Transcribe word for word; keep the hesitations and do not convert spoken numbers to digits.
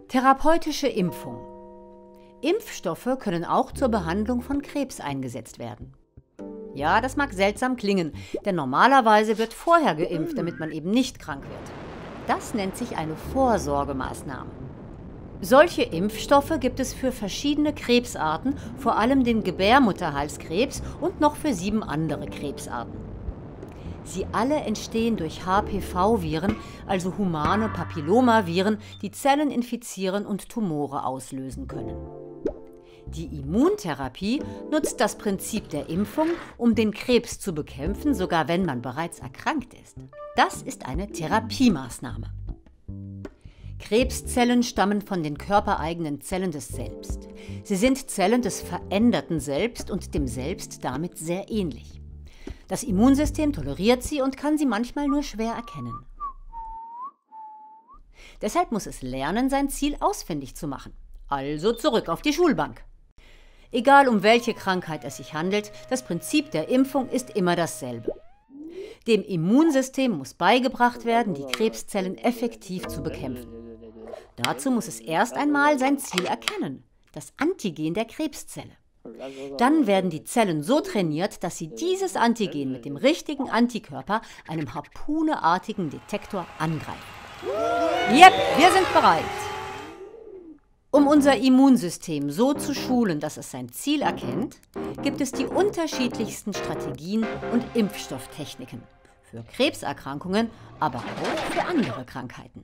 Therapeutische Impfung. Impfstoffe können auch zur Behandlung von Krebs eingesetzt werden. Ja, das mag seltsam klingen, denn normalerweise wird vorher geimpft, damit man eben nicht krank wird. Das nennt sich eine Vorsorgemaßnahme. Solche Impfstoffe gibt es für verschiedene Krebsarten, vor allem den Gebärmutterhalskrebs und noch für sieben andere Krebsarten. Sie alle entstehen durch H P V-Viren, also humane Papillomaviren, die Zellen infizieren und Tumore auslösen können. Die Immuntherapie nutzt das Prinzip der Impfung, um den Krebs zu bekämpfen, sogar wenn man bereits erkrankt ist. Das ist eine Therapiemaßnahme. Krebszellen stammen von den körpereigenen Zellen des Selbst. Sie sind Zellen des veränderten Selbst und dem Selbst damit sehr ähnlich. Das Immunsystem toleriert sie und kann sie manchmal nur schwer erkennen. Deshalb muss es lernen, sein Ziel ausfindig zu machen. Also zurück auf die Schulbank. Egal um welche Krankheit es sich handelt, das Prinzip der Impfung ist immer dasselbe. Dem Immunsystem muss beigebracht werden, die Krebszellen effektiv zu bekämpfen. Dazu muss es erst einmal sein Ziel erkennen, das Antigen der Krebszelle. Dann werden die Zellen so trainiert, dass sie dieses Antigen mit dem richtigen Antikörper, einem harpuneartigen Detektor, angreifen. Yep, wir sind bereit. Um unser Immunsystem so zu schulen, dass es sein Ziel erkennt, gibt es die unterschiedlichsten Strategien und Impfstofftechniken. Für Krebserkrankungen, aber auch für andere Krankheiten.